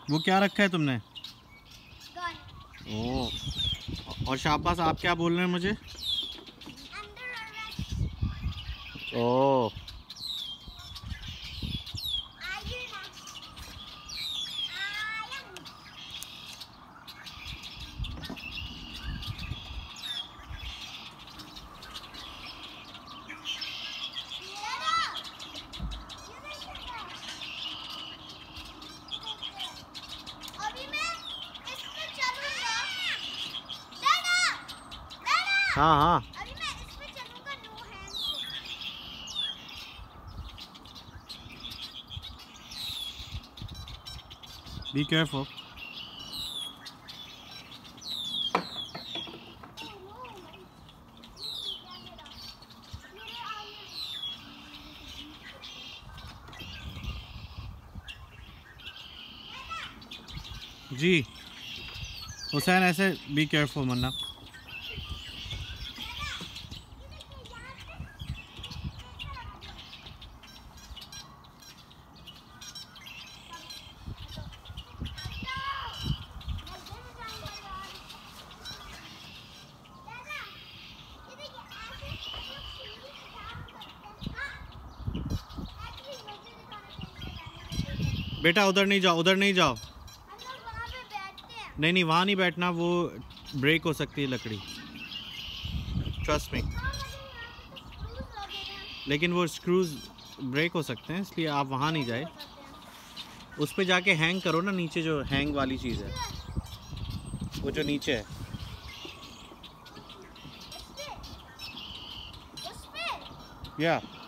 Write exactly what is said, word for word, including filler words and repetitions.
वो क्या रखा है तुमने? ओह, और शाबाश आप क्या बोल रहे हैं मुझे? ओह, हाँ हाँ। अभी मैं इस पे चलूंगा नो हैंड से। Be careful. जी हुसैन, ऐसे बी केयरफुल मन्ना। बेटा उधर नहीं जाओ, उधर नहीं जाओ। हम लोग वहाँ पे बैठते हैं। नहीं नहीं, वहाँ नहीं बैठना, वो ब्रेक हो सकती है लकड़ी। Trust me. लेकिन वो स्क्रूज ब्रेक हो सकते हैं, इसलिए आप वहाँ नहीं जाए। उस पे जाके हैंग करो ना, नीचे जो हैंग वाली चीज़ है, वो जो नीचे है। या